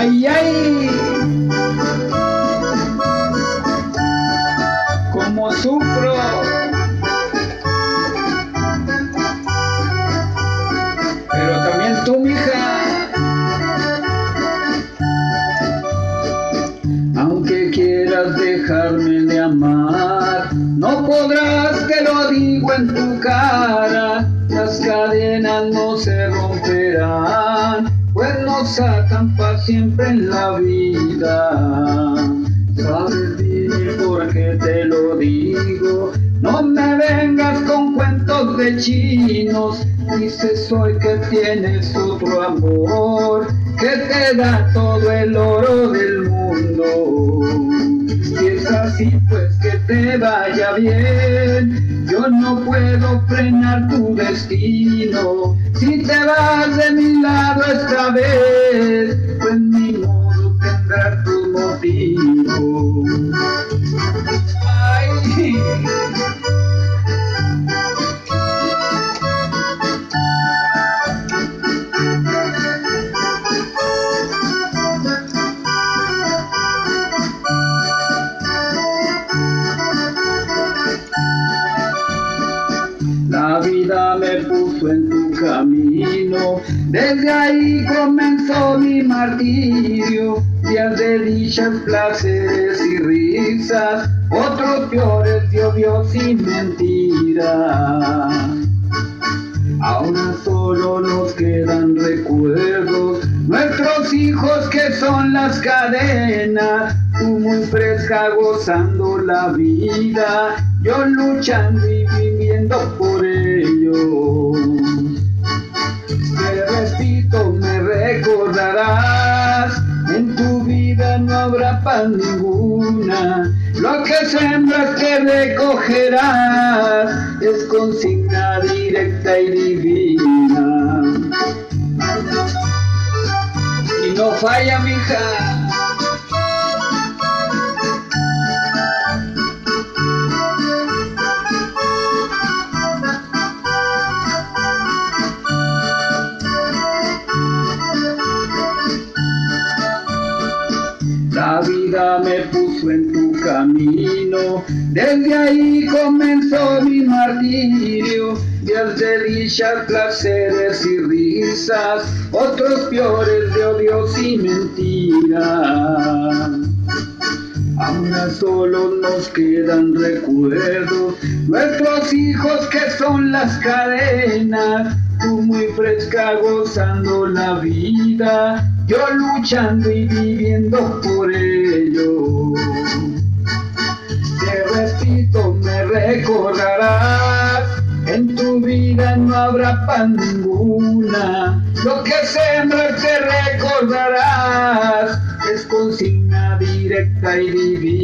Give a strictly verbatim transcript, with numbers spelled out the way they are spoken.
Ay, ay, como sufro. Pero también tú, mija. Aunque quieras dejarme de amar, no podrás, te lo digo en tu cara. Las cadenas no se romperán, pues nos atan para siempre en la vida. Sabes bien por qué te lo digo, no me vengas con cuentos de chinos. Dices hoy que tienes otro amor, que te da todo el oro del mundo. Si es así, pues que te vaya bien. Yo no puedo frenar tu destino. Si te vas de mi lado esta vez, pues ni modo tendrás tus motivos. Ay. La vida me puso en tu camino, desde ahí comenzó mi martirio. Días de dichas, placeres y risas, otros peores de odios y mentiras. Ahora solo nos quedan recuerdos, nuestros hijos que son las cadenas. Tú muy fresca gozando la vida, yo luchando y viviendo por ello. Te repito, me recordarás, en tu vida no habrá paz ninguna. Lo que sembras que recogerás, es consigna directa y divina. Y no falla, mija. La vida me puso en tu camino, desde ahí comenzó mi martirio. Días de dichas, placeres y risas, otros peores de odios y mentiras. Ahora solo nos quedan recuerdos, nuestros hijos que son las cadenas. Tú muy fresca gozando la vida, yo luchando y viviendo por ello. Te repito, me recordarás, en tu vida no habrá paz ninguna. Lo que sembras te recordarás, es consigna directa y divina.